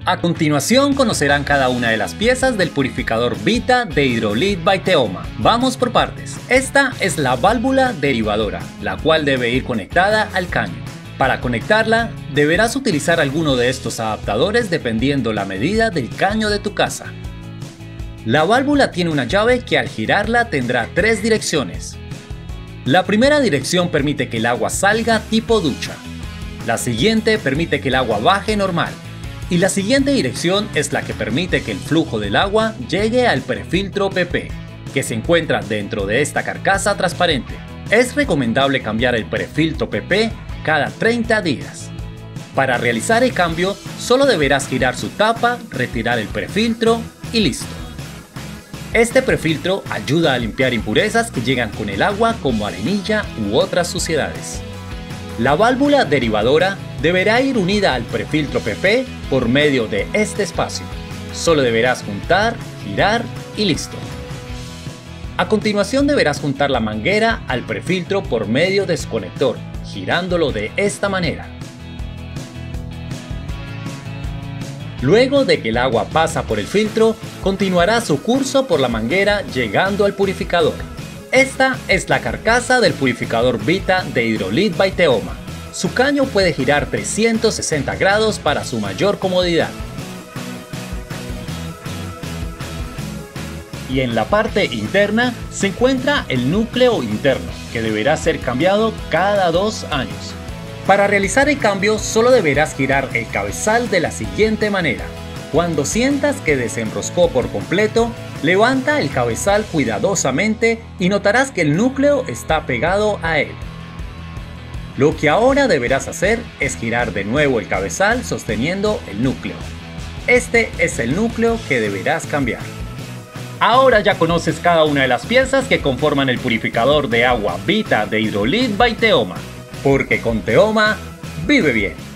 A continuación conocerán cada una de las piezas del purificador Vita de Hydrolit by Teoma. Vamos por partes. Esta es la válvula derivadora, la cual debe ir conectada al caño. Para conectarla, deberás utilizar alguno de estos adaptadores dependiendo la medida del caño de tu casa. La válvula tiene una llave que al girarla tendrá 3 direcciones. La primera dirección permite que el agua salga tipo ducha. La siguiente permite que el agua baje normal. Y la siguiente dirección es la que permite que el flujo del agua llegue al prefiltro PP, que se encuentra dentro de esta carcasa transparente. Es recomendable cambiar el prefiltro PP cada 30 días. Para realizar el cambio, solo deberás girar su tapa, retirar el prefiltro y listo. Este prefiltro ayuda a limpiar impurezas que llegan con el agua como arenilla u otras suciedades. La válvula derivadora deberá ir unida al prefiltro PP por medio de este espacio. Solo deberás juntar, girar y listo. A continuación deberás juntar la manguera al prefiltro por medio de su conector, girándolo de esta manera. Luego de que el agua pasa por el filtro, continuará su curso por la manguera llegando al purificador. Esta es la carcasa del purificador Vita de Hydrolit by Teoma. Su caño puede girar 360 grados para su mayor comodidad. Y en la parte interna se encuentra el núcleo interno, que deberá ser cambiado cada 2 años. Para realizar el cambio solo deberás girar el cabezal de la siguiente manera. Cuando sientas que desenroscó por completo, levanta el cabezal cuidadosamente y notarás que el núcleo está pegado a él. Lo que ahora deberás hacer es girar de nuevo el cabezal sosteniendo el núcleo. Este es el núcleo que deberás cambiar. Ahora ya conoces cada una de las piezas que conforman el purificador de agua Vita de Hydrolit by Teoma, porque con Teoma vive bien.